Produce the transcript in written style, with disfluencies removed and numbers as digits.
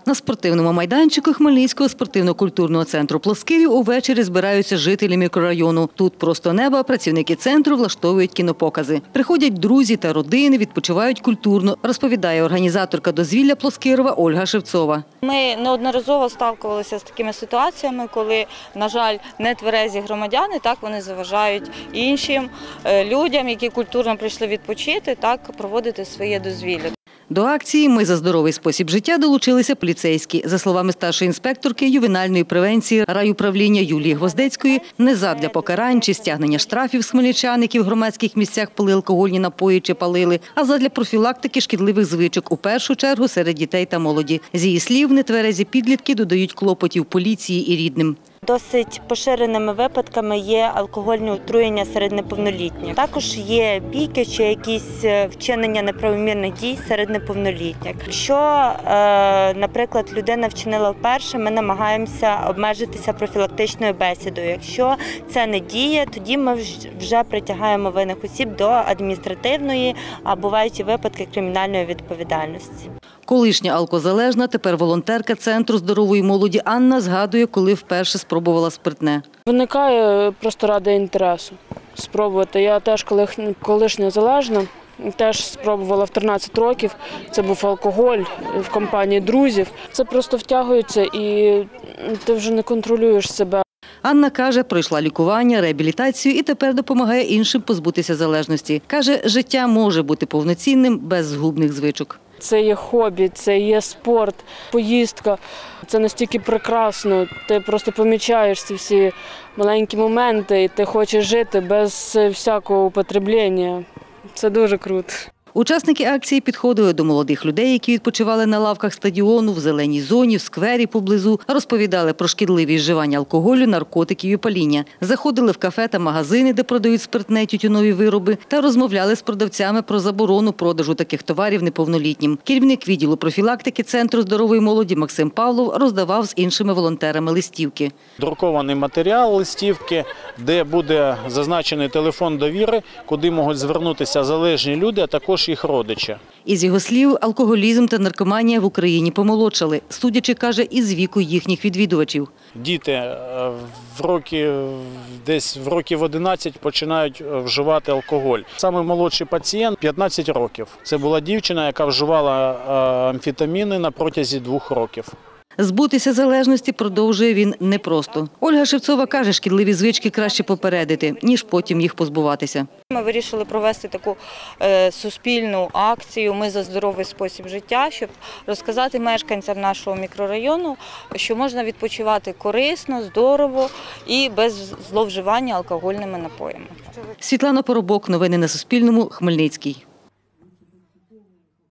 На спортивному майданчику Хмельницького спортивно-культурного центру «Плоскирів» увечері збираються жителі мікрорайону. Тут просто неба працівники центру влаштовують кінопокази. Приходять друзі та родини, відпочивають культурно, розповідає організаторка дозвілля Плоскирова Ольга Шевцова. Ми неодноразово сталкувалися з такими ситуаціями, коли, на жаль, нетверезі громадяни, вони заважають іншим людям, які культурно прийшли відпочити, проводити своє дозвілля. До акції «Ми за здоровий спосіб життя» долучилися поліцейські. За словами старшої інспекторки ювенальної превенції райуправління Юлії Гвоздецької, не задля покарань чи стягнення штрафів з хмельничан, які в громадських місцях пили алкогольні напої чи палили, а задля профілактики шкідливих звичок, у першу чергу серед дітей та молоді. З її слів, нетверезі підлітки додають клопотів поліції і рідним. Досить поширеними випадками є алкогольне отруєння серед неповнолітніх. Також є бійки чи якісь вчинення неправомірних дій серед неповнолітніх. Якщо, наприклад, людина вчинила вперше, ми намагаємося обмежитися профілактичною бесідою. Якщо це не діє, тоді ми вже притягаємо винних осіб до адміністративної, а бувають і випадки кримінальної відповідальності. Колишня алкозалежна, тепер волонтерка Центру здорової молоді Анна згадує, коли вперше спробувала спиртне. Виникає просто ради інтересу спробувати. Я теж колишня залежна, теж спробувала в 13 років. Це був алкоголь в компанії друзів. Це просто втягується і ти вже не контролюєш себе. Анна каже, пройшла лікування, реабілітацію і тепер допомагає іншим позбутися залежності. Каже, життя може бути повноцінним без згубних звичок. Це є хобі, це є спорт, поїздка. Це настільки прекрасно. Ти просто помічаєш ці всі маленькі моменти і ти хочеш жити без всякого употреблення. Це дуже круто. Учасники акції підходили до молодих людей, які відпочивали на лавках стадіону, в зеленій зоні, в сквері поблизу, розповідали про шкідливість вживання алкоголю, наркотиків і паління. Заходили в кафе та магазини, де продають спиртне й тютюнові вироби, та розмовляли з продавцями про заборону продажу таких товарів неповнолітнім. Керівник відділу профілактики Центру здорової молоді Максим Павлов роздавав з іншими волонтерами листівки. Друкований матеріал листівки, де буде зазначений телефон довіри, куди можуть звернутися залежні люди, а також їх родичі. Із його слів, алкоголізм та наркоманія в Україні помолодшали, судячи, каже, із віку їхніх відвідувачів. Діти десь в років 11 починають вживати алкоголь. Саме молодший пацієнт – 15 років. Це була дівчина, яка вживала амфетаміни на протязі 2 років. Збутися залежності, продовжує він, непросто. Ольга Шевцова каже, шкідливі звички краще попередити, ніж потім їх позбуватися. Ми вирішили провести таку суспільну акцію «Ми за здоровий спосіб життя», щоб розказати мешканцям нашого мікрорайону, що можна відпочивати корисно, здорово і без зловживання алкогольними напоями. Світлана Поробок. Новини на Суспільному. Хмельницький.